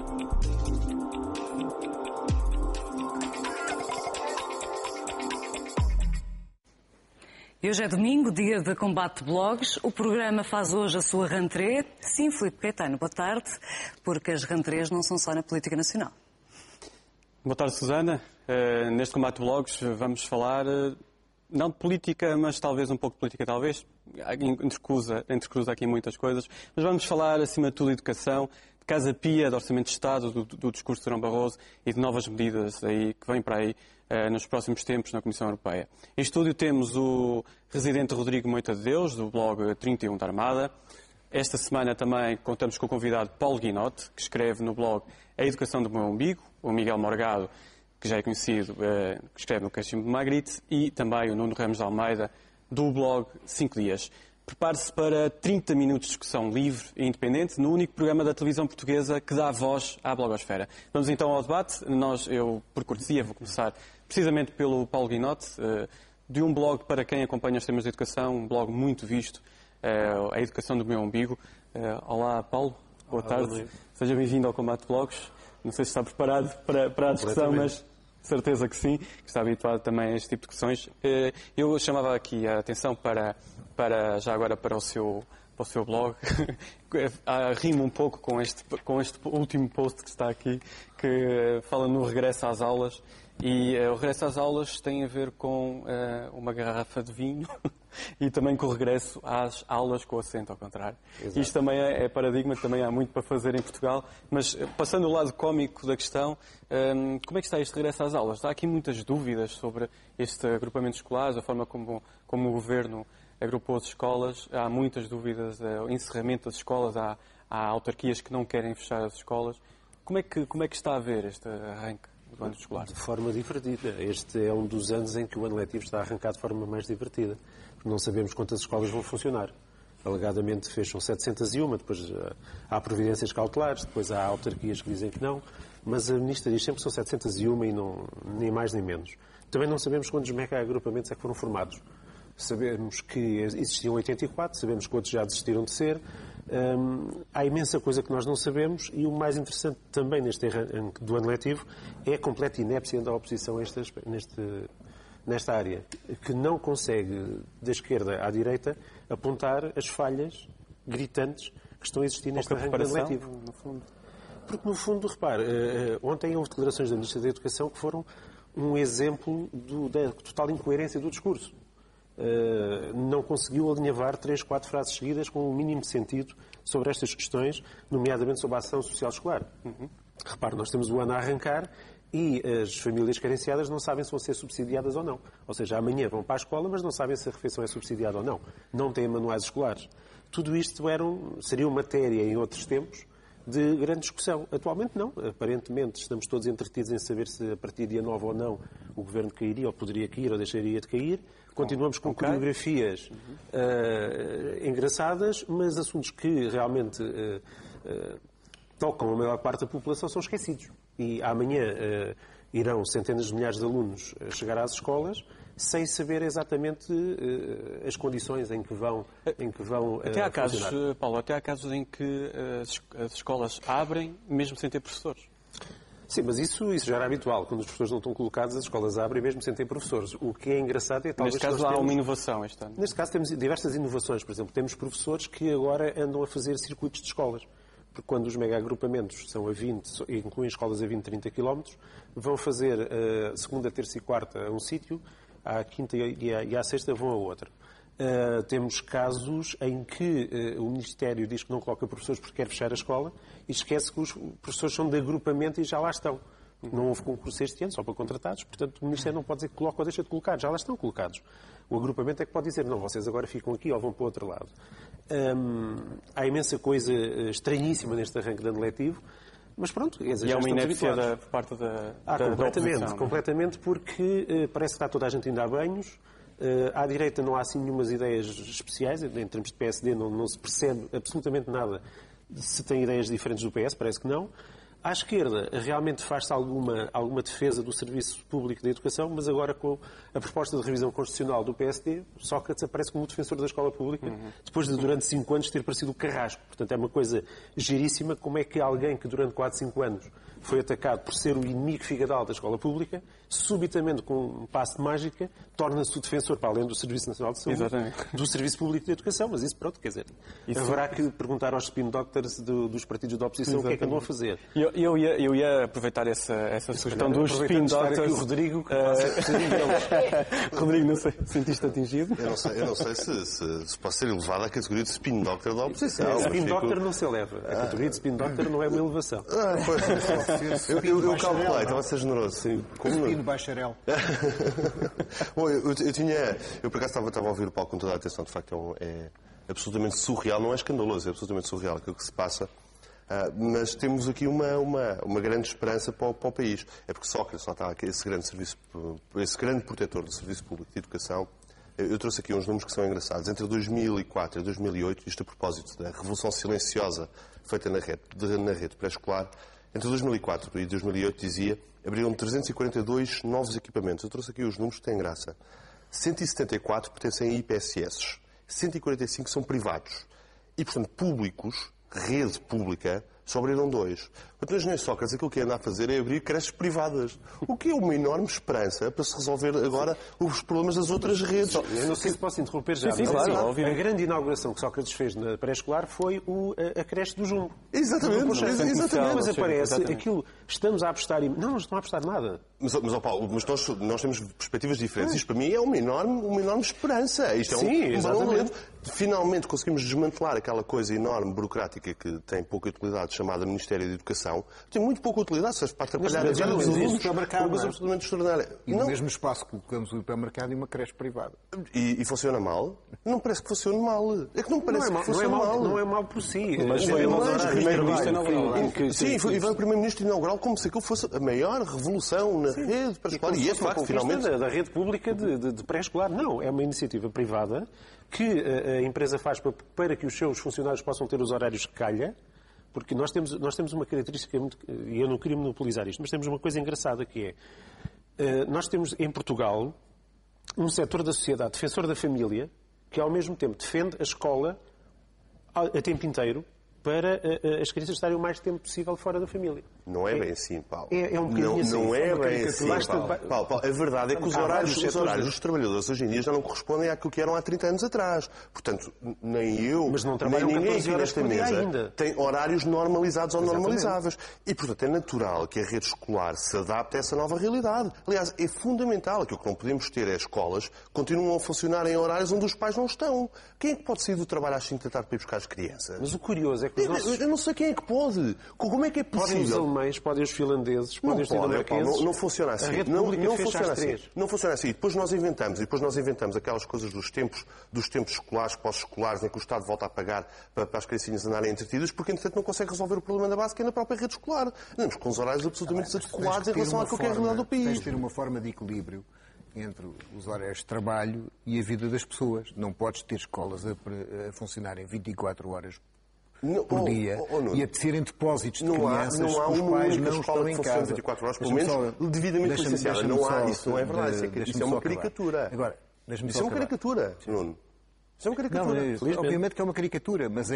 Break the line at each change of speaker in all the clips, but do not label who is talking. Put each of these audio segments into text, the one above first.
E hoje é domingo, dia de combate de blogs. O programa faz hoje a sua rentrée. Sim, Filipe Caetano, boa tarde, porque as rentrées não são só na política nacional.
Boa tarde, Susana. Neste combate de blogs vamos falar, não de política, mas talvez um pouco de política, talvez. Entrecruza aqui muitas coisas. Mas vamos falar, acima de tudo, de educação, de Casa Pia, de Orçamento de Estado, do discurso de Durão Barroso e de novas medidas aí, que vêm para aí nos próximos tempos na Comissão Europeia. Em estúdio temos o residente Rodrigo Moita de Deus, do blog 31 da Armada. Esta semana também contamos com o convidado Paulo Guinote, que escreve no blog A Educação do Meu Umbigo, o Miguel Morgado, que já é conhecido, que escreve no Cachimbo de Magritte, e também o Nuno Ramos de Almeida, do blog 5 Dias. Prepare-se para 30 minutos de discussão livre e independente no único programa da televisão portuguesa que dá voz à blogosfera. Vamos então ao debate. Eu, por cortesia, vou começar precisamente pelo Paulo Guinote, de um blog para quem acompanha os temas de educação, um blog muito visto, A Educação do Meu Umbigo. Olá, Paulo. Boa tarde. Seja bem-vindo ao Combate de Blogs. Não sei se está preparado para a discussão, mas certeza que sim, que está habituado também a este tipo de discussões. Eu chamava aqui a atenção já agora para o seu blog. Rimo um pouco com este último post que está aqui, que fala no regresso às aulas. E o regresso às aulas tem a ver com uma garrafa de vinho e também com o regresso às aulas com o assento ao contrário. Exato. Isto também é paradigma, também há muito para fazer em Portugal. Mas, passando ao lado cómico da questão, como é que está este regresso às aulas? Há aqui muitas dúvidas sobre este agrupamento escolar, a forma como o Governo agrupou as escolas. Há muitas dúvidas, o encerramento das escolas, há autarquias que não querem fechar as escolas. Como é que está a ver este arranque do ano escolar?
De forma divertida. Este é um dos anos em que o ano letivo está a arrancar de forma mais divertida. Porque não sabemos quantas escolas vão funcionar. Alegadamente fecham 701, depois há providências cautelares, depois há autarquias que dizem que não, mas a Ministra diz sempre que são 701 e não, nem mais nem menos. Também não sabemos quantos mega-agrupamentos é que foram formados. Sabemos que existiam 84, sabemos que outros já desistiram de ser. Há imensa coisa que nós não sabemos e o mais interessante também neste arranque do ano letivo é a completa inépcia da oposição nesta área, que não consegue, da esquerda à direita, apontar as falhas gritantes que estão a existir neste arranque do ano letivo.
No fundo.
Porque, no fundo, repare, ontem houve declarações da Ministra da Educação que foram um exemplo da total incoerência do discurso. Não conseguiu alinhavar 3, 4 frases seguidas com o mínimo de sentido sobre estas questões, nomeadamente sobre a ação social escolar. Repare, nós temos o ano a arrancar e as famílias carenciadas não sabem se vão ser subsidiadas ou não. Ou seja, amanhã vão para a escola, mas não sabem se a refeição é subsidiada ou não. Não têm manuais escolares. Tudo isto seria matéria em outros tempos de grande discussão. Atualmente não. Aparentemente estamos todos entretidos em saber se a partir de dia 9 ou não o Governo cairia ou poderia cair ou deixaria de cair. Continuamos com coreografias engraçadas, mas assuntos que realmente tocam a maior parte da população são esquecidos. E amanhã irão centenas de milhares de alunos chegar às escolas sem saber exatamente as condições em que vão
até há casos, Paulo, até há casos em que as escolas abrem mesmo sem ter professores.
Sim, mas isso já era habitual. Quando os professores não estão colocados, as escolas abrem mesmo sem ter professores. O que é engraçado é talvez...
Neste caso há uma inovação este ano.
Neste caso temos diversas inovações. Por exemplo, temos professores que agora andam a fazer circuitos de escolas. Porque quando os mega-agrupamentos são a 20, incluem escolas a 20, 30 km, vão fazer segunda, terça e quarta a um sítio, à quinta e à sexta vão a outro. Temos casos em que o Ministério diz que não coloca professores porque quer fechar a escola e esquece que os professores são de agrupamento e já lá estão. Não houve concurso este ano, só para contratados, portanto o Ministério não pode dizer que coloca ou deixa de colocar, já lá estão colocados. O agrupamento é que pode dizer, não, vocês agora ficam aqui ou vão para o outro lado. Há imensa coisa estranhíssima neste arranque de ano letivo, mas pronto,
e é uma inépcia por parte da
oposição. Completamente, porque parece que está toda a gente ainda a banhos. À direita não há assim nenhumas ideias especiais, em termos de PSD não se percebe absolutamente nada se tem ideias diferentes do PS, parece que não. À esquerda, realmente faz-se alguma defesa do Serviço Público de Educação, mas agora com a proposta de revisão constitucional do PSD, Sócrates aparece como defensor da escola pública, depois de, durante 5 anos, ter parecido o Carrasco. Portanto, é uma coisa giríssima como é que alguém que, durante 4, 5 anos, foi atacado por ser o inimigo figadal da escola pública, subitamente, com um passe de mágica, torna-se o defensor, para além do Serviço Nacional de Saúde,
Exatamente.
do Serviço Público de Educação. Mas isso, pronto, quer dizer, haverá que perguntar aos spin doctors dos partidos da oposição o que é que andam a fazer.
Eu ia aproveitar essa sugestão dos spin doctors.
O Rodrigo, que passa por serem deles.
Rodrigo, não sei, sentiste atingido?
Eu não sei se pode ser elevado à categoria de spin doctor da oposição.
Spin doctor não se eleva. A categoria de spin doctor não é uma elevação.
Eu calculei, estava a ser generoso. Sim.
Spin bacharel.
Bom, eu por acaso estava a ouvir o Paulo com toda a atenção. De facto, é absolutamente surreal. Não é escandaloso, é absolutamente surreal aquilo que se passa. Mas temos aqui uma grande esperança para o país. É porque Sócrates lá está aqui, esse grande protetor do Serviço Público de Educação. Eu trouxe aqui uns números que são engraçados. Entre 2004 e 2008, isto a propósito da revolução silenciosa feita na rede pré-escolar, entre 2004 e 2008, dizia, abriram 342 novos equipamentos. Eu trouxe aqui os números que têm graça. 174 pertencem a IPSS, 145 são privados. E, portanto, públicos, rede pública, só abriram 2. Portanto, o engenheiro Sócrates, aquilo que anda a fazer é abrir creches privadas. O que é uma enorme esperança para se resolver agora os problemas das outras redes.
Eu não sei se posso interromper já.
Sim, claro, óbvio.
A grande inauguração que Sócrates fez na pré-escolar foi a creche do Jumbo.
Exatamente.
Mas aparece aquilo, estamos a apostar em... Não estão a apostar nada.
Mas ó Paulo, nós temos perspectivas diferentes. Isto para mim é uma enorme esperança. Isto é
Sim, exatamente.
Finalmente conseguimos desmantelar aquela coisa enorme, burocrática, que tem pouca utilidade, chamada Ministério da Educação. Tem muito pouca utilidade, serve para atrapalhar a vida dos alunos. Uma coisa absolutamente extraordinária.
E no mesmo espaço colocamos o hipermercado e uma creche privada.
E funciona mal? Não parece que funcione mal. É que não parece que funcione mal.
Não é mal por si.
Mas foi o primeiro-ministro inaugural.
Sim, e vai o primeiro-ministro inaugural como se aquilo fosse a maior revolução na rede pré-escolar. E é de facto, finalmente...
da rede pública de pré-escolar. Não, é uma iniciativa privada que a empresa faz para que os seus funcionários possam ter os horários que calha, porque nós temos uma característica, e eu não queria monopolizar isto, mas temos uma coisa engraçada que é, nós temos em Portugal um setor da sociedade defensor da família que ao mesmo tempo defende a escola a tempo inteiro para as crianças estarem o mais tempo possível fora da família.
Não é bem assim, Paulo.
É um bocadinho assim.
Não é bem assim, Paulo. A verdade é que os horários dos trabalhadores hoje em dia já não correspondem àquilo que eram há 30 anos atrás. Portanto, nem eu,
mas não
nem ninguém aqui
horas
nesta mesa
ainda
tem horários normalizados ou normalizáveis. E, portanto, é natural que a rede escolar se adapte a essa nova realidade. Aliás, é fundamental. Aquilo que não podemos ter é escolas que continuam a funcionar em horários onde os pais não estão. Quem é que pode sair do trabalho às 5 da tarde para ir buscar as crianças?
Mas o curioso é que
Eu não sei quem é que pode. Como é que é possível?
Podem os alemães, podem os finlandeses, podem os dinamarqueses.
Não funciona assim.
A rede pública fecha às 3.
Não funciona assim. Depois nós inventamos aquelas coisas dos tempos escolares, pós-escolares, em que o Estado volta a pagar para as criancinhas andarem entretidas, porque, entretanto, não consegue resolver o problema da base, que é na própria rede escolar. Andamos com os horários absolutamente desadequados em relação àquilo que é a realidade do país.
Tens de ter uma forma de equilíbrio entre os horários de trabalho e a vida das pessoas. Não podes ter escolas a funcionarem 24 horas por dia e a serem depósitos de crianças que os pais não estão em casa.
24 horas, pelo menos devidamente licenciada. Não há, isso não é verdade. Isso é uma caricatura.
Agora,
isso é uma caricatura, Nuno. Isso é uma caricatura.
Não, obviamente que é uma caricatura, mas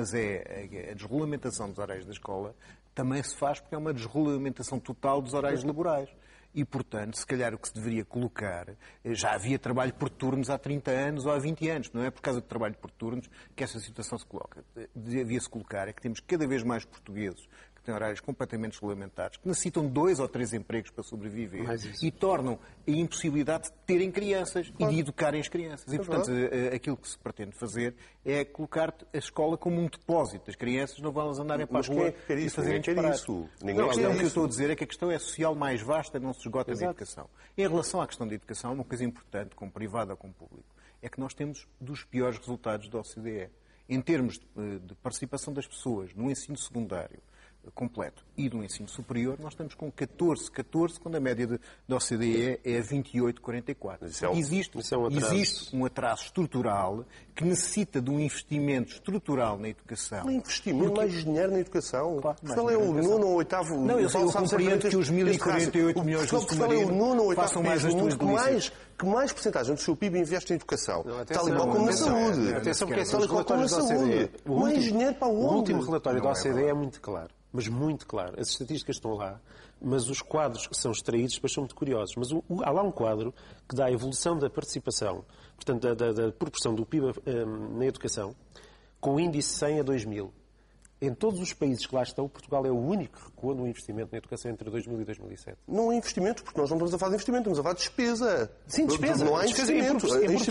a desregulamentação dos horários da escola também se faz porque é uma desregulamentação total dos horários laborais. E, portanto, se calhar o que se deveria colocar, já havia trabalho por turnos há 30 anos ou há 20 anos, não é por causa do trabalho por turnos que essa situação se coloca. Devia-se colocar é que temos cada vez mais portugueses que têm horários completamente regulamentados, que necessitam 2 ou 3 empregos para sobreviver e tornam a impossibilidade de terem crianças e de educarem as crianças. E, portanto, aquilo que se pretende fazer é colocar a escola como um depósito. As crianças não vão andarem para a rua e fazerem disparates. Não, a questão que eu estou a dizer é que a questão é social mais vasta, não se esgota na educação. Em relação à questão da educação, uma coisa importante, como privada ou como público, é que nós temos dos piores resultados da OCDE. Em termos de participação das pessoas no ensino secundário, completo e do ensino superior, nós estamos com 14, quando a média da OCDE é 28,44. Existe um atraso estrutural que necessita de um investimento estrutural na educação.
Não é investimento, mais dinheiro na educação.
Claro,
Portugal é o nono ou oitavo...
Não, eu compreendo que os 1.048 milhões do
Portugal é o nono ou oitavo
façam mais as tuas
que mais porcentagem do seu PIB investe em educação. Tal e qual como na saúde.
Atenção, porque
Tal e qual como na saúde. Mais dinheiro para onde?
O último relatório da OCDE é muito claro. Mas muito claro. As estatísticas estão lá, mas os quadros que são extraídos depois são muito curiosos. Mas há lá um quadro que dá a evolução da participação, portanto, da proporção do PIB na educação, com o índice 100 a 2000. Em todos os países que lá estão, Portugal é o único que recua no investimento na educação entre 2000 e 2007.
Não é investimento, porque nós não estamos a falar de investimento, estamos a falar de despesa.
Sim, despesa.
Não há investimento.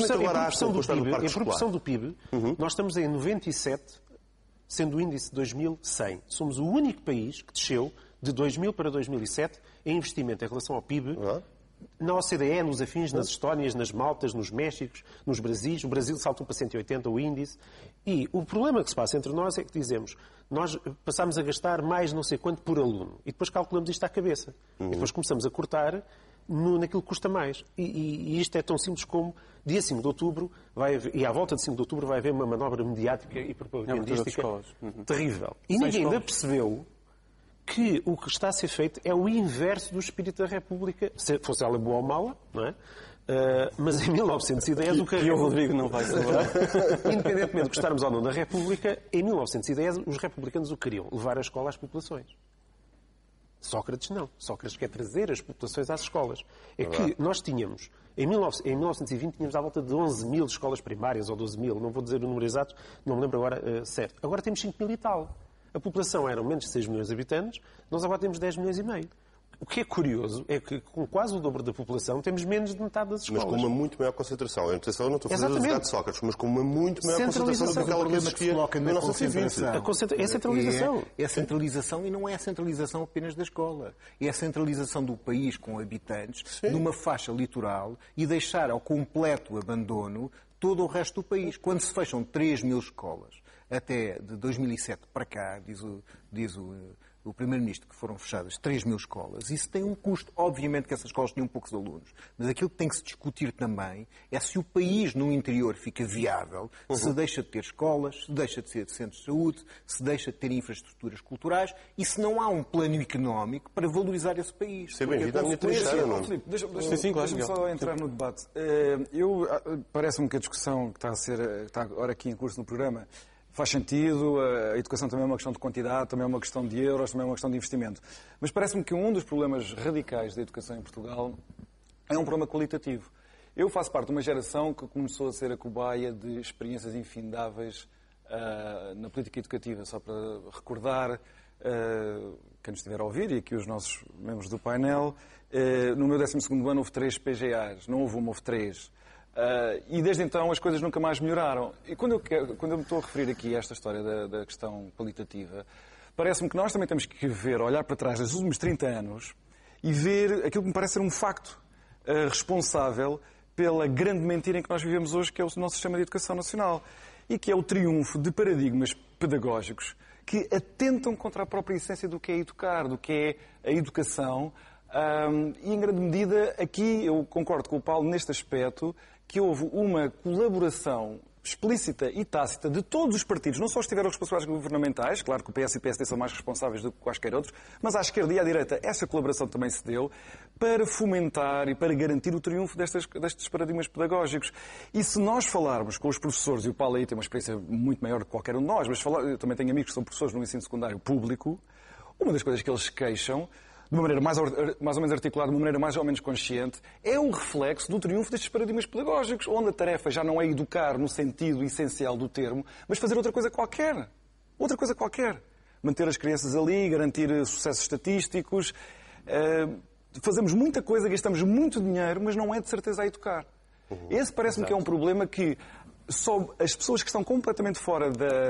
Em proporção do PIB, nós estamos em 97, sendo o índice de 2000 100. Somos o único país que desceu de 2000 para 2007 em investimento em relação ao PIB. Na OCDE, nos afins, nas Estónias, nas Maltas, nos Méxicos, nos Brasis. O Brasil saltou para 180 o índice. E o problema que se passa entre nós é que dizemos, nós passamos a gastar mais não sei quanto por aluno. E depois calculamos isto à cabeça. E depois começamos a cortar naquilo que custa mais. E isto é tão simples como, dia 5 de outubro, e à volta de 5 de outubro vai haver uma manobra mediática e propagandística terrível. E ninguém ainda percebeu que o que está a ser feito é o inverso do espírito da República, se fosse ela boa ou mala, não é? Mas em 1910 o que
o Rodrigo não vai celebrar.
Independentemente de gostarmos ou não da República, em 1910 os republicanos o queriam, levar a escola às populações. Sócrates não. Sócrates quer trazer as populações às escolas. É que nós tínhamos, em 1920, tínhamos à volta de 11 mil escolas primárias, ou 12 mil, não vou dizer o número exato, não me lembro agora certo. Agora temos 5 mil e tal. A população eram menos de 6 milhões de habitantes, nós agora temos 10 milhões e meio. O que é curioso é que, com quase o dobro da população, temos menos de metade das escolas.
Mas com uma muito maior concentração. Eu não estou a fazer o resultado de Sócrates, mas com uma muito maior concentração do que aquela que existia na nossa civilização.
É centralização.
É centralização e não é a centralização apenas da escola. É a centralização do país com habitantes, numa faixa litoral, e deixar ao completo abandono todo o resto do país. Quando se fecham 3 mil escolas, até de 2007 para cá, diz o Primeiro-Ministro, que foram fechadas 3 mil escolas, isso tem um custo. Obviamente que essas escolas tinham poucos alunos, mas aquilo que tem que se discutir também é se o país no interior fica viável, se deixa de ter escolas, se deixa de ter centros de saúde, se deixa de ter infraestruturas culturais e se não há um plano económico para valorizar esse país.
Seja bem-vindo à minha trincheira, não?
Deixa-me só entrar no debate. Parece-me que a discussão que está agora aqui em curso no programa faz sentido, a educação também é uma questão de quantidade, também é uma questão de euros, também é uma questão de investimento. Mas parece-me que um dos problemas radicais da educação em Portugal é um problema qualitativo. Eu faço parte de uma geração que começou a ser a cobaia de experiências infindáveis na política educativa. Só para recordar, quem nos estiver a ouvir, e aqui os nossos membros do painel, no meu 12º ano houve 3 PGAs, não houve uma, houve 3. E desde então as coisas nunca mais melhoraram. E quando eu me estou a referir aqui a esta história da questão qualitativa, parece-me que nós também temos que olhar para trás dos últimos 30 anos e ver aquilo que me parece ser um facto responsável pela grande mentira em que nós vivemos hoje, que é o nosso sistema de educação nacional. E que é o triunfo de paradigmas pedagógicos que atentam contra a própria essência do que é educar, do que é a educação. E, em grande medida, aqui eu concordo com o Paulo neste aspecto, que houve uma colaboração explícita e tácita de todos os partidos, não só os que tiveram responsabilidades governamentais, claro que o PS e o PSD são mais responsáveis do que quaisquer outros, mas à esquerda e à direita essa colaboração também se deu para fomentar e para garantir o triunfo destes paradigmas pedagógicos. E se nós falarmos com os professores, e o Paulo aí tem uma experiência muito maior do que qualquer um de nós, mas eu também tenho amigos que são professores no ensino secundário público, uma das coisas que eles se queixam, de uma maneira mais ou menos articulada, de uma maneira mais ou menos consciente, é o reflexo do triunfo destes paradigmas pedagógicos, onde a tarefa já não é educar no sentido essencial do termo, mas fazer outra coisa qualquer. Outra coisa qualquer. Manter as crianças ali, garantir sucessos estatísticos. Fazemos muita coisa, gastamos muito dinheiro, mas não é de certeza a educar. Esse parece-me que é um problema que só as pessoas que estão completamente fora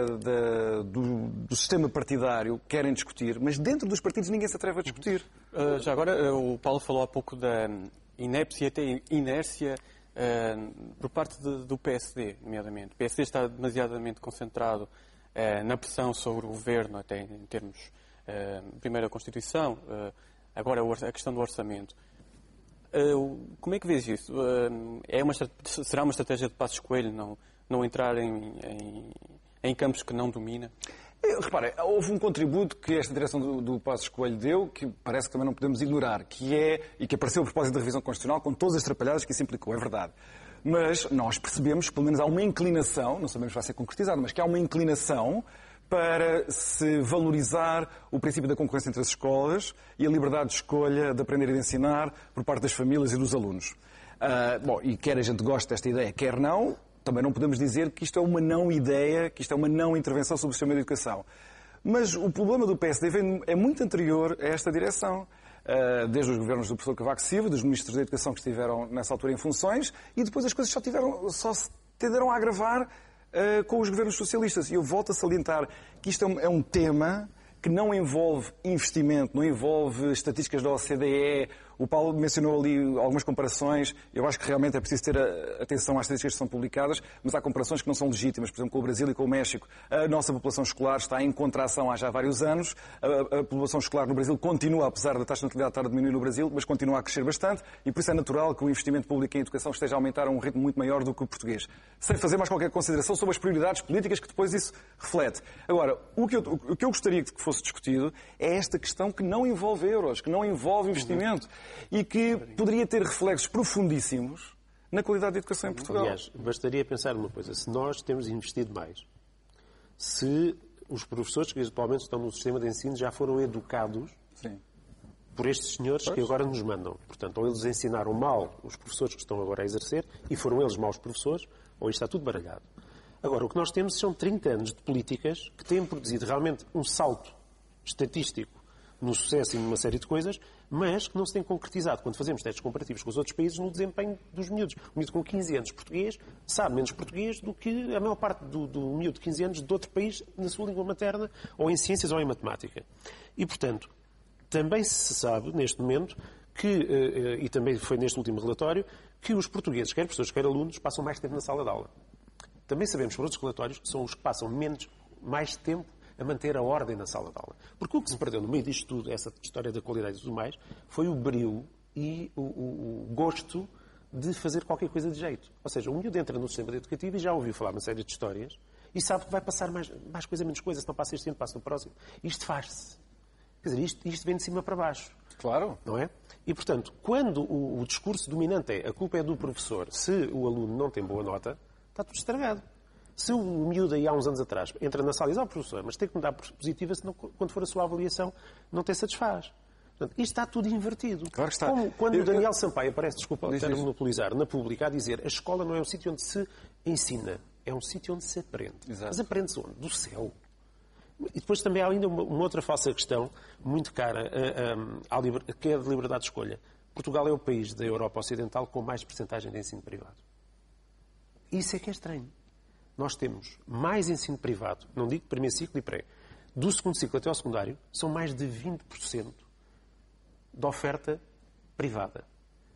do sistema partidário querem discutir, mas dentro dos partidos ninguém se atreve a discutir.
Já agora, o Paulo falou há pouco da inépcia e até inércia por parte do PSD, nomeadamente. O PSD está demasiadamente concentrado na pressão sobre o governo, até em termos primeiro a Constituição, agora a questão do orçamento. Como é que vês isso? Será uma estratégia de Passos Coelho não entrar em campos que não domina?
Repare, houve um contributo que esta direção do Passos Coelho deu, que parece que também não podemos ignorar, e que apareceu a propósito da revisão constitucional, com todas as atrapalhadas que isso implicou, é verdade. Mas nós percebemos que, pelo menos, há uma inclinação, não sabemos se vai ser concretizado, mas que há uma inclinação para se valorizar o princípio da concorrência entre as escolas e a liberdade de escolha de aprender e de ensinar por parte das famílias e dos alunos. E quer a gente goste desta ideia, quer não, também não podemos dizer que isto é uma não-ideia, que isto é uma não-intervenção sobre o sistema de educação. Mas o problema do PSD é muito anterior a esta direção. Desde os governos do professor Cavaco Silva, dos ministros da Educação que estiveram nessa altura em funções, e depois as coisas só se tenderam a agravar com os governos socialistas. E eu volto a salientar que isto é um tema que não envolve investimento, não envolve estatísticas da OCDE. O Paulo mencionou ali algumas comparações. Eu acho que realmente é preciso ter atenção às estatísticas que são publicadas, mas há comparações que não são legítimas. Por exemplo, com o Brasil e com o México. A nossa população escolar está em contração há já vários anos. A população escolar no Brasil continua, apesar da taxa de natalidade estar a diminuir no Brasil, mas continua a crescer bastante. E por isso é natural que o investimento público em educação esteja a aumentar a um ritmo muito maior do que o português. Sem fazer mais qualquer consideração sobre as prioridades políticas que depois isso reflete. Agora, o que eu gostaria que fosse discutido é esta questão que não envolve euros, que não envolve investimento e que poderia ter reflexos profundíssimos na qualidade da educação em Portugal.
Aliás, bastaria pensar numa coisa. Se nós temos investido mais, se os professores que atualmente estão no sistema de ensino já foram educados por estes senhores que agora nos mandam. Portanto, ou eles ensinaram mal os professores que estão agora a exercer e foram eles maus professores, ou isto está tudo baralhado. Agora, o que nós temos são 30 anos de políticas que têm produzido realmente um salto estatístico no sucesso e numa série de coisas, mas que não se tem concretizado quando fazemos testes comparativos com os outros países no desempenho dos miúdos. O miúdo com 15 anos português sabe menos português do que a maior parte do miúdo de 15 anos de outro país na sua língua materna, ou em ciências ou em matemática. E, portanto, também se sabe, neste momento, e também foi neste último relatório, que os portugueses, quer professores, quer alunos, passam mais tempo na sala de aula. Também sabemos por outros relatórios que são os que passam mais tempo a manter a ordem na sala de aula. Porque o que se perdeu no meio disto tudo, essa história da qualidade e tudo mais, foi o brio e o gosto de fazer qualquer coisa de jeito. Ou seja, o miúdo entra no sistema educativo e já ouviu falar uma série de histórias e sabe que vai passar mais coisa, menos coisa. Se não passa este ano, passa no próximo. Isto faz-se. Quer dizer, isto vem de cima para baixo.
Claro.
Não é? E, portanto, quando o discurso dominante é a culpa é do professor, se o aluno não tem boa nota, está tudo estragado. Se o miúdo aí há uns anos atrás entra na sala e diz, professor, mas tem que me dar positiva, senão quando for a sua avaliação não te satisfaz. Portanto, isto está tudo invertido.
Claro que está.
Como quando o Daniel Sampaio aparece, desculpa, quero monopolizar, na pública a dizer a escola não é um sítio onde se ensina, é um sítio onde se aprende.
Exato.
Mas aprende-se onde? Do céu. E depois também há ainda uma outra falsa questão, muito cara, que é a de liberdade de escolha. Portugal é o país da Europa Ocidental com mais percentagem de ensino privado. Isso é que é estranho. Nós temos mais ensino privado, não digo primeiro ciclo e pré, do segundo ciclo até ao secundário, são mais de 20% da oferta privada.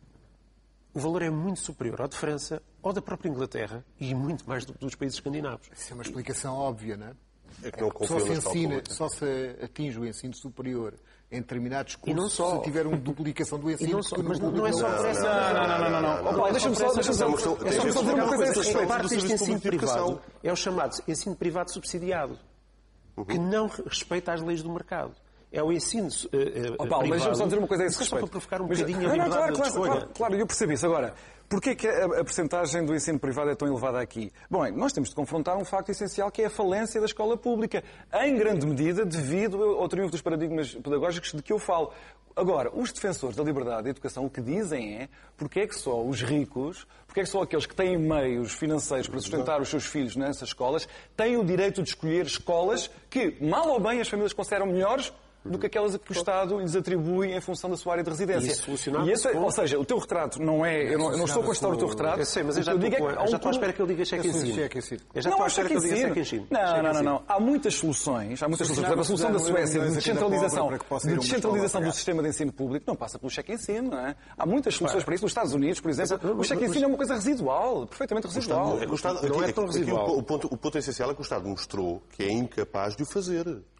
O valor é muito superior ao de França ou da própria Inglaterra e muito mais do que dos países escandinavos.
Isso é uma explicação óbvia, não é?
É que não confio
Só se atinge o ensino superior em determinados cursos
e não só.
se tiver uma duplicação do ensino.
Mas não é só por essa...
Não. Deixa-me só dizer uma coisa a esse respeito.
Parte deste ensino privado é o chamado ensino privado subsidiado, que não respeita as leis do mercado. É o ensino privado...
Deixa-me só dizer uma coisa a esse respeito.
Só para provocar um bocadinho a liberdade de escolha.
Claro, eu percebi isso. Agora, porquê que a percentagem do ensino privado é tão elevada aqui? Bom, nós temos de confrontar um facto essencial que é a falência da escola pública, em grande medida devido ao triunfo dos paradigmas pedagógicos de que eu falo. Agora, os defensores da liberdade da educação o que dizem é porque é que só os ricos, porque é que só aqueles que têm meios financeiros para sustentar os seus filhos nessas escolas têm o direito de escolher escolas que, mal ou bem, as famílias consideram melhores do que aquelas que o Estado lhes atribui em função da sua área de residência. Ou seja, o teu retrato não é... Eu não estou a contestar o teu retrato.
Eu sei, mas eu já estou à espera que ele diga cheque ensino. Eu já estou à espera que ele diga cheque ensino.
Não. Há muitas soluções. Por exemplo, a solução da Suécia de descentralização do sistema de ensino público não passa pelo cheque ensino, não é? Há muitas soluções para isso. Nos Estados Unidos, por exemplo, o cheque ensino é uma coisa residual, perfeitamente residual.
Não é tão residual. O ponto essencial é que o Estado mostrou que é incapaz de o fazer.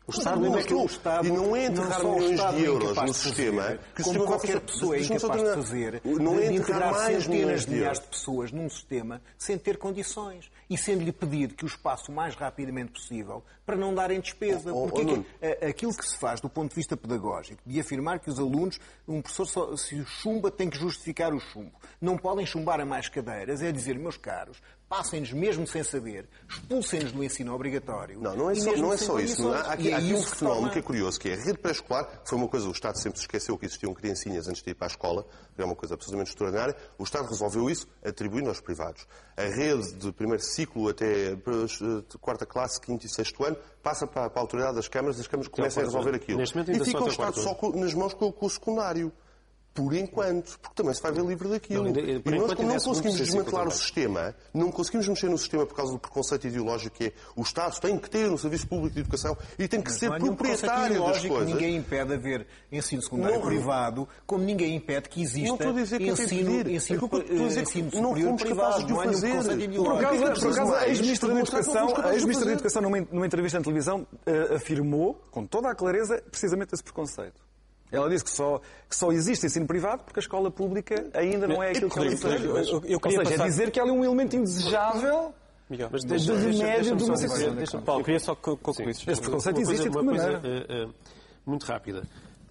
O Estado não é que o
Estado,
e não é enterrar milhões de euros no sistema, que
como qualquer pessoa é incapaz de fazer,
não é
integrar
mais
centenas de milhares de pessoas num sistema sem ter condições e sendo-lhe pedido que os passe o mais rapidamente possível para não darem despesa. Porque aquilo que se faz do ponto de vista pedagógico, de afirmar que os alunos, um professor, se chumba, tem que justificar o chumbo. Não podem chumbar a mais cadeiras, é dizer, meus caros, passem-nos mesmo sem saber, expulsem-nos do ensino obrigatório.
Não é só isso. Há aqui um fenómeno que é curioso, que é a rede pré-escolar, foi uma coisa, o Estado sempre se esqueceu que existiam criancinhas antes de ir para a escola, que é uma coisa absolutamente extraordinária. O Estado resolveu isso, atribuindo aos privados. A rede de primeiro ciclo até quarta classe, quinto e sexto ano, passa para a autoridade das câmaras, as câmaras começam a resolver aquilo. E fica o Estado só nas mãos com o secundário. Por enquanto, porque também se vai ver livre daquilo. E nós, como não conseguimos desmantelar o sistema, não conseguimos mexer no sistema por causa do preconceito ideológico que é o Estado tem que ter um serviço público de educação e tem que ser proprietário das coisas.
Ninguém impede haver ensino secundário privado, como ninguém impede que exista ensino superior privado.
Não há nenhum preconceito
ideológico. Por acaso, a ex-ministra da Educação, numa entrevista na televisão, afirmou, com toda a clareza, precisamente esse preconceito. Ela disse que só existe ensino privado porque a escola pública ainda não é aquilo que ela deseja. Ou seja, é dizer que ela é um elemento indesejável de remédio de uma sociedade.
Paulo, queria só concluir.
Este preconceito existe de que maneira?
Muito rápida.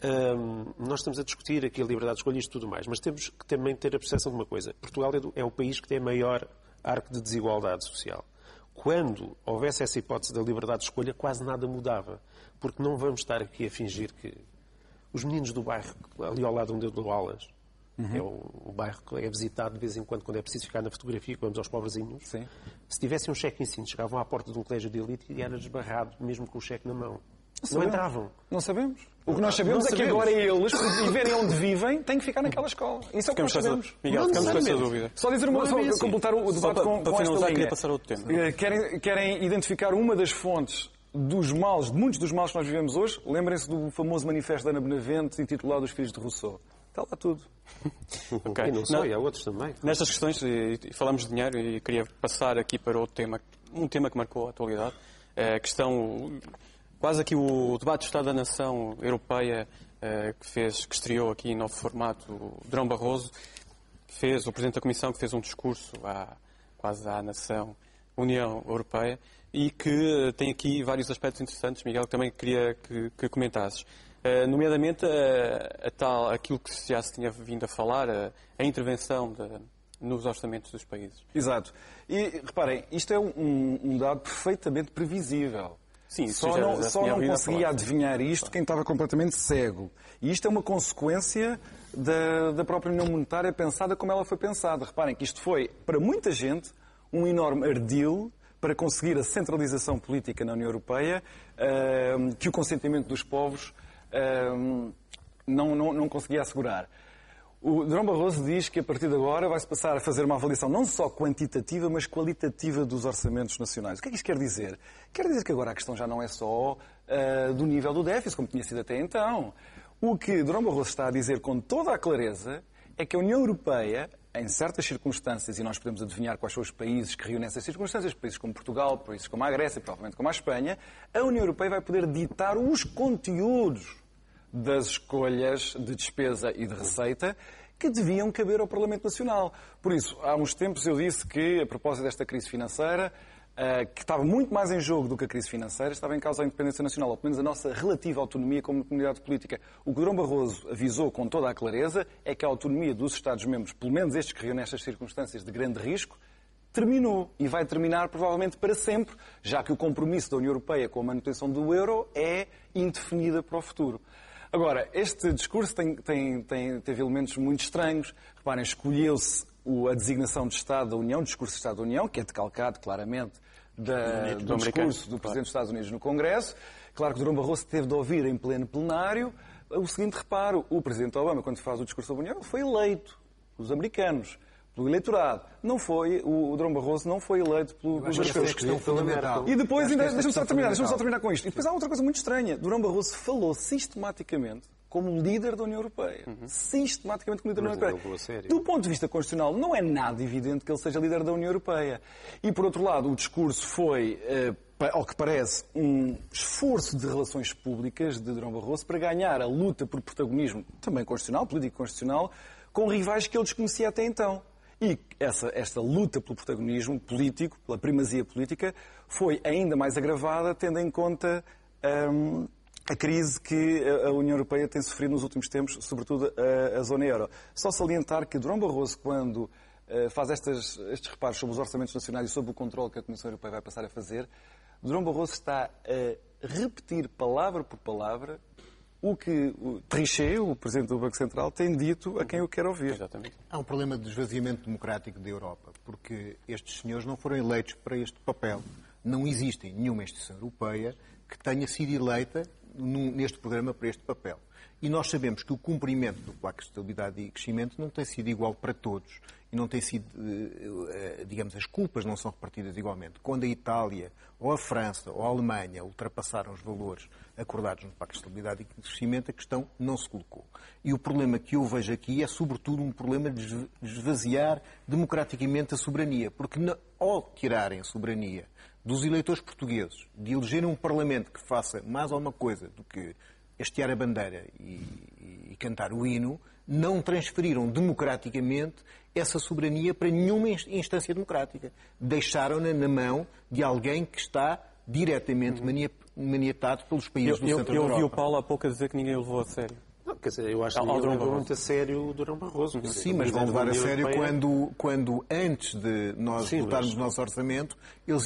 Nós estamos a discutir aqui a liberdade de escolha e isto tudo mais, mas temos que também ter a percepção de uma coisa. Portugal é o país que tem a maior arco de desigualdade social. Quando houvesse essa hipótese da liberdade de escolha, quase nada mudava. Porque não vamos estar aqui a fingir que os meninos do bairro, ali ao lado onde eu dou aulas, é o bairro que é visitado de vez em quando é preciso ficar na fotografia, que vamos aos pobrezinhos. Sim. Se tivessem um cheque de ensino, chegavam à porta de um colégio de elite e era desbarrado, mesmo com o cheque na mão. Não entravam.
Não sabemos. O que nós sabemos é que agora eles, para viverem onde vivem, têm que ficar naquela escola. Isso é o que nós sabemos.
Miguel, ficamos com essa dúvida.
Só dizer uma coisa, só completar o debate com esta linha.
Passar outro tema.
Querem identificar uma das fontes dos males, de muitos dos males que nós vivemos hoje. Lembrem-se do famoso manifesto da Ana Benavente intitulado Os Filhos de Rousseau. Está lá tudo.
Okay. E não só, e há outros também.
Nestas questões, e falamos de dinheiro, e queria passar aqui para outro tema, um tema que marcou a atualidade, a questão, quase aqui o debate do Estado da Nação Europeia, que estreou aqui em novo formato, o Durão Barroso, o Presidente da Comissão, que fez um discurso quase à nação, União Europeia, e que tem aqui vários aspectos interessantes, Miguel, que também queria que comentasses. Nomeadamente, aquilo que já se tinha vindo a falar, a intervenção nos orçamentos dos países.
Exato. E, reparem, isto é um dado perfeitamente previsível.
Sim,
só não conseguia adivinhar isto quem estava completamente cego. E isto é uma consequência da própria União Monetária pensada como ela foi pensada. Reparem que isto foi, para muita gente, um enorme ardil para conseguir a centralização política na União Europeia, que o consentimento dos povos não conseguia assegurar. O Durão Barroso diz que a partir de agora vai-se passar a fazer uma avaliação não só quantitativa, mas qualitativa dos orçamentos nacionais. O que é que isto quer dizer? Quer dizer que agora a questão já não é só do nível do déficit, como tinha sido até então. O que Durão Barroso está a dizer com toda a clareza é que a União Europeia, em certas circunstâncias, e nós podemos adivinhar quais são os países que riam nessas circunstâncias, países como Portugal, países como a Grécia, provavelmente como a Espanha, a União Europeia vai poder ditar os conteúdos das escolhas de despesa e de receita que deviam caber ao Parlamento Nacional. Por isso, há uns tempos eu disse que, a propósito desta crise financeira, que estava muito mais em jogo do que a crise financeira, estava em causa a independência nacional, ou pelo menos a nossa relativa autonomia como comunidade política. O que Durão Barroso avisou com toda a clareza é que a autonomia dos Estados-membros, pelo menos estes que riam nestas circunstâncias de grande risco, terminou e vai terminar provavelmente para sempre, já que o compromisso da União Europeia com a manutenção do euro é indefinida para o futuro. Agora, este discurso teve elementos muito estranhos. Reparem, escolheu-se a designação de Estado da União, o discurso de Estado da União, que é decalcado claramente do discurso do Presidente dos Estados Unidos no Congresso. Claro que Durão Barroso teve de ouvir em pleno plenário o seguinte reparo: o Presidente Obama, quando faz o discurso da União, foi eleito pelos americanos, pelo eleitorado. Não foi, o Durão Barroso não foi eleito pelos americanos. E depois, deixa-me só terminar com isto. E depois há outra coisa muito estranha. Durão Barroso falou sistematicamente como líder da União Europeia. Sistematicamente como líder da União Europeia. Do ponto de vista constitucional, não é nada evidente que ele seja líder da União Europeia. E, por outro lado, o discurso foi ao que parece, um esforço de relações públicas de Durão Barroso para ganhar a luta por protagonismo, também constitucional, político-constitucional, com rivais que ele desconhecia até então. E esta luta pelo protagonismo político, pela primazia política, foi ainda mais agravada, tendo em conta a crise que a União Europeia tem sofrido nos últimos tempos, sobretudo a zona euro. Só salientar que Durão Barroso, quando faz estes reparos sobre os orçamentos nacionais e sobre o controle que a Comissão Europeia vai passar a fazer, Durão Barroso está a repetir palavra por palavra o que o Trichet, o Presidente do Banco Central, tem dito a quem o quer ouvir.
Exatamente.
Há um problema de esvaziamento democrático da Europa, porque estes senhores não foram eleitos para este papel. Não existe nenhuma instituição europeia que tenha sido eleita neste programa para este papel. E nós sabemos que o cumprimento do Pacto de Estabilidade e Crescimento não tem sido igual para todos. E não tem sido, digamos, as culpas não são repartidas igualmente. Quando a Itália, ou a França, ou a Alemanha ultrapassaram os valores acordados no Pacto de Estabilidade e Crescimento, a questão não se colocou. E o problema que eu vejo aqui é, sobretudo, um problema de esvaziar democraticamente a soberania. Porque, ao tirarem a soberania dos eleitores portugueses, de elegerem um Parlamento que faça mais alguma coisa do que hastear a bandeira e cantar o hino, não transferiram democraticamente essa soberania para nenhuma instância democrática. Deixaram-na na mão de alguém que está diretamente maniatado pelos países do centro da Europa.
Eu ouvi o Paulo há pouco a dizer que ninguém o levou a sério.
Não, quer dizer, eu acho que ninguém levou muito a sério o Durão Barroso.
Sim, mas vão levar a sério quando antes de nós votarmos o nosso orçamento, eles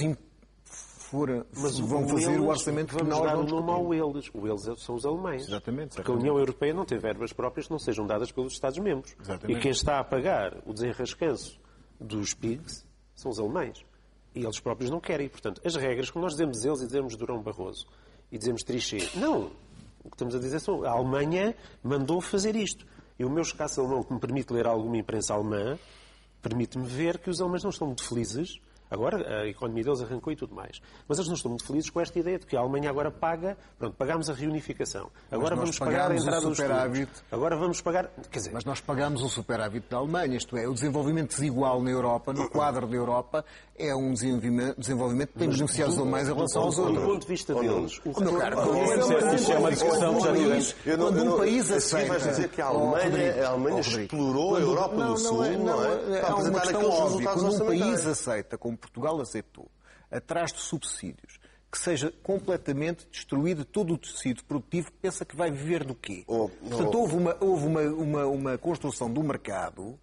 vão fazer o orçamento que
vamos
nós
dar o
vamos
nome ao eles. O eles são os alemães.
Exatamente.
Porque a União Europeia não tem verbas próprias que não sejam dadas pelos Estados-membros. E quem está a pagar o desenrascanço dos PIGs são os alemães. E eles próprios não querem. Portanto, as regras, quando nós dizemos eles e dizemos Durão Barroso e dizemos Trichet, não. O que estamos a dizer são a Alemanha mandou fazer isto. E o meu escasso alemão, que me permite ler alguma imprensa alemã, permite-me ver que os alemães não estão muito felizes. Agora, a economia deles arrancou e tudo mais. Mas eles não estão muito felizes com esta ideia de que a Alemanha agora paga... Pronto, pagámos a reunificação. Agora vamos pagar a entrada dos superávit. Agora vamos pagar... Quer dizer...
Mas nós pagamos o superávit da Alemanha, isto é, o desenvolvimento desigual na Europa, no quadro da Europa, é um desenvolvimento que tem beneficiado os alemães em relação aos outros.
Do ponto de vista deles...
Isso é uma discussão que já tivemos.
Quando um país aceita...
vais dizer que a Alemanha explorou a Europa do Sul, não é?
É uma questão óbvia. Quando um país aceita, como Portugal aceitou, atrás de subsídios, que seja completamente destruído todo o tecido produtivo, pensa que vai viver do quê? Portanto, houve uma construção do mercado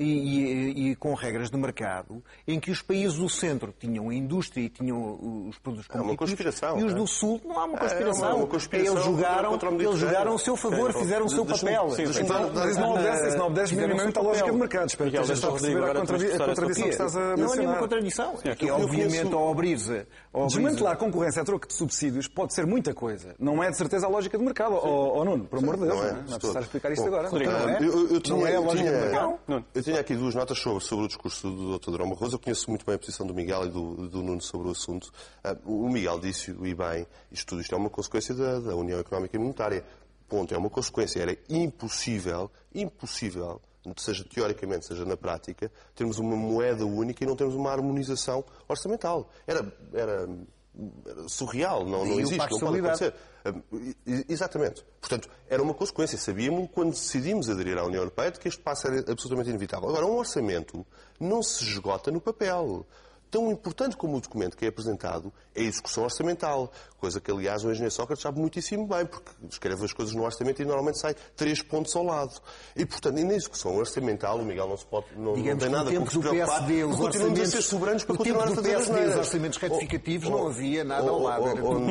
e com regras de mercado em que os países do centro tinham a indústria e tinham os produtos competitivos e os do sul não há uma conspiração. Eles jogaram ao seu favor, fizeram o seu papel.
Mas isso não obedece minimamente à lógica de mercado. Espero que já está a perceber a contradição que estás a mencionar.
Não é nenhuma contradição. É que, obviamente, ao abrir-se...
Desmantelar a concorrência a troco de subsídios pode ser muita coisa. Não é de certeza a lógica de mercado. Nuno, por amor de Deus, não é preciso explicar isto agora.
Não é a lógica de mercado.
Eu tinha aqui duas notas sobre o discurso do Dr. Durão Barroso. Eu conheço muito bem a posição do Miguel e do Nuno sobre o assunto. O Miguel disse, e bem, isto é uma consequência da União Económica e Monetária. Ponto. É uma consequência. Era impossível, seja teoricamente, seja na prática, termos uma moeda única e não termos uma harmonização orçamental. Era surreal, não existe, não pode acontecer. Exatamente. Portanto, era uma consequência. Sabíamos, quando decidimos aderir à União Europeia, de que este passo era absolutamente inevitável. Agora, um orçamento não se esgota no papel. Tão importante como o documento que é apresentado é a execução orçamental, coisa que, aliás, o engenheiro Sócrates sabe muitíssimo bem, porque escreve as coisas no orçamento e normalmente sai 3 pontos ao lado. E, portanto, e na execução orçamental, o Miguel não tem nada com que se preocupar, continuamos a ser soberanos para continuar a fazer as neiras.
Os orçamentos retificativos não havia nada ao lado.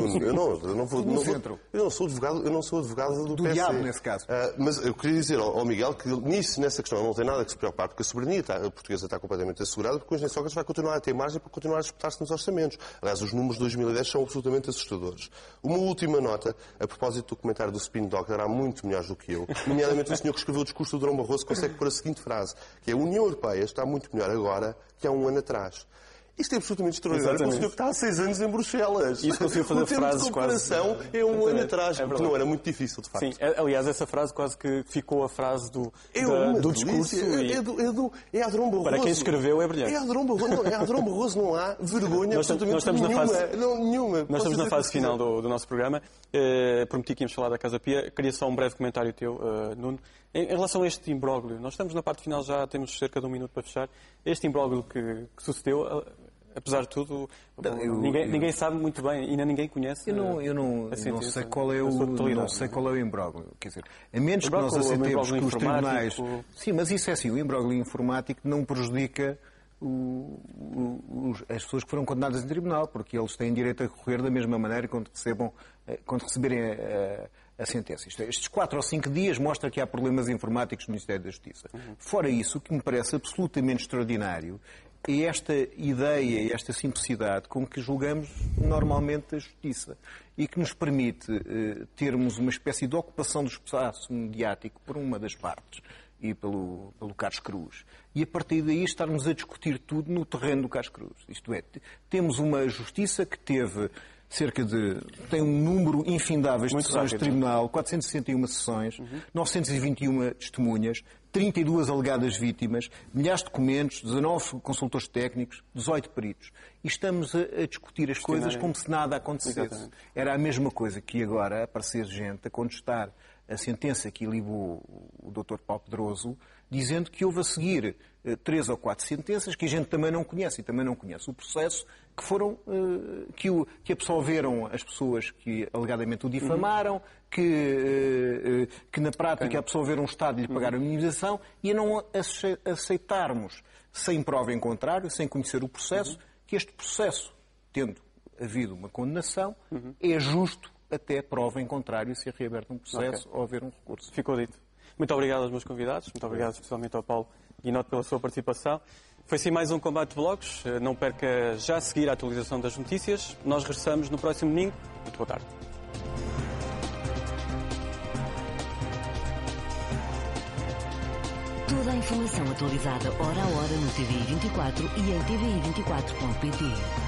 Eu não sou advogado do PS.
Diabo, nesse caso.
Mas eu queria dizer ao Miguel que nessa questão não tem nada que se preocupar, porque a soberania portuguesa está completamente assegurada, porque o engenheiro Sócrates vai continuar a ter margem para continuar a disputar-se nos orçamentos. Aliás, os números de 2010 são absolutamente assustadores. Uma última nota, a propósito do comentário do Spin Doctor, há muito melhores do que eu, nomeadamente o senhor que escreveu o discurso do Durão Barroso consegue pôr a seguinte frase, que é: a União Europeia está muito melhor agora que há um ano atrás. Isto é absolutamente extraordinário. Para um senhor que está há 6 anos em Bruxelas.
Isso conseguiu fazer frases quase...
é um ano atrás, porque não era muito difícil, de facto.
Sim, aliás, essa frase quase que ficou a frase do discurso.
É Adrão Barroso.
Para quem escreveu é brilhante.
É Adrão Barroso, não há vergonha absolutamente nenhuma.
Nós estamos na fase final do nosso programa. Prometi que íamos falar da Casa Pia. Queria só um breve comentário teu, Nuno. Em relação a este imbróglio, nós estamos na parte final, já temos cerca de 1 minuto para fechar. Este imbróglio que sucedeu, apesar de tudo, ninguém sabe muito bem, ainda ninguém conhece.
Eu não sei qual é o imbróglio. Quer dizer, a menos que nós aceitemos que os tribunais... Sim, mas isso é assim, o imbróglio informático não prejudica as pessoas que foram condenadas em tribunal, porque eles têm direito a recorrer da mesma maneira quando receberem a sentença. Estes 4 ou 5 dias mostra que há problemas informáticos no Ministério da Justiça. Fora isso, o que me parece absolutamente extraordinário é esta ideia e esta simplicidade com que julgamos normalmente a justiça e que nos permite termos uma espécie de ocupação do espaço mediático por uma das partes e pelo Carlos Cruz. E a partir daí estarmos a discutir tudo no terreno do Carlos Cruz. Isto é, temos uma justiça que teve tem um número infindável de sessões de tribunal, 461 sessões, 921 testemunhas, 32 alegadas vítimas, milhares de documentos, 19 consultores técnicos, 18 peritos. E estamos a discutir as coisas como se nada acontecesse. Exatamente. Era a mesma coisa que agora aparecer gente a contestar a sentença que ilibou o Dr. Paulo Pedroso, dizendo que houve a seguir 3 ou 4 sentenças que a gente também não conhece e também não conhece o processo, que foram que absolveram as pessoas que alegadamente o difamaram, que na prática absolveram o Estado de lhe pagar a minimização, e a não aceitarmos, sem prova em contrário, sem conhecer o processo, que este processo, tendo havido uma condenação, é justo até prova em contrário se reaberto um processo ou haver um recurso.
Ficou dito. Muito obrigado aos meus convidados, muito obrigado especialmente ao Paulo Guinote pela sua participação. Foi sim mais um Combate de Blogs. Não perca já a seguir a atualização das notícias. Nós regressamos no próximo domingo. Muito boa tarde.
Toda a informação atualizada hora a hora no TVI 24 e em tvi24.pt.